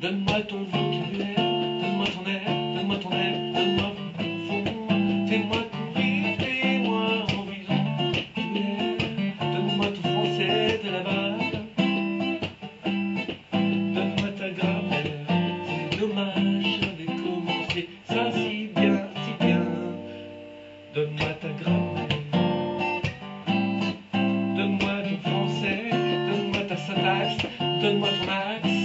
Donne-moi ton vocabulaire, donne-moi ton air, donne-moi ton air, donne-moi ton fond. Fais-moi courir, fais-moi en vivant. Donne-moi ton français de là-bas. Donne-moi ta grammaire, c'est dommage, j'avais commencé ça si bien, si bien. Donne-moi ta grammaire, donne-moi ton français, donne-moi ta syntaxe, donne-moi ton axe.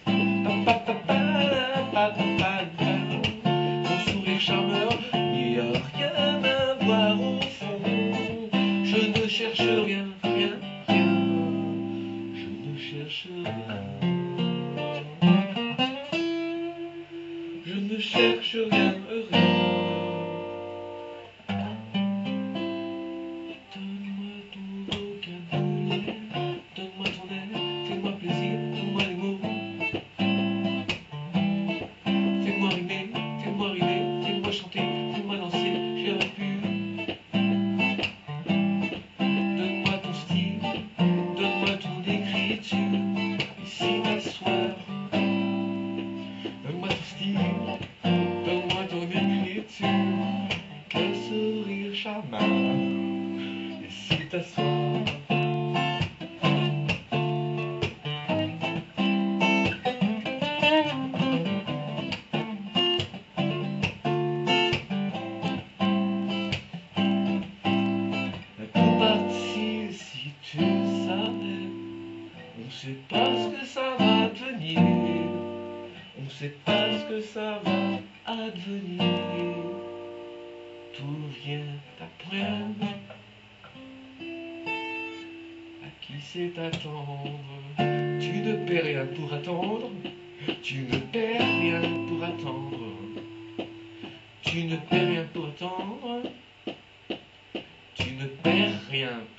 Mon sourire charmeur, il n'y a rien à voir au fond. Je ne cherche rien, rien, rien. Je ne cherche rien. Je ne cherche rien, rien. Donne-moi ton vocabulaire, donne-moi ton air, fais-moi plaisir, donne-moi les mots. Fais-moi rimer, fais-moi chanter, fais-moi danser, j'aurais pu. Donne-moi ton style, donne-moi ton écriture, ici m'asseoir. Donne-moi ton style, donne-moi ton écriture, quel sourire charmant, ici t'asseoir. Si tu savais, on sait pas ce que ça va devenir, on sait pas ce que ça va advenir. Tout vient d'apprendre, à qui c'est attendre. Tu ne perds rien pour attendre, tu ne perds rien pour attendre, tu ne perds rien pour attendre, tu ne perds rien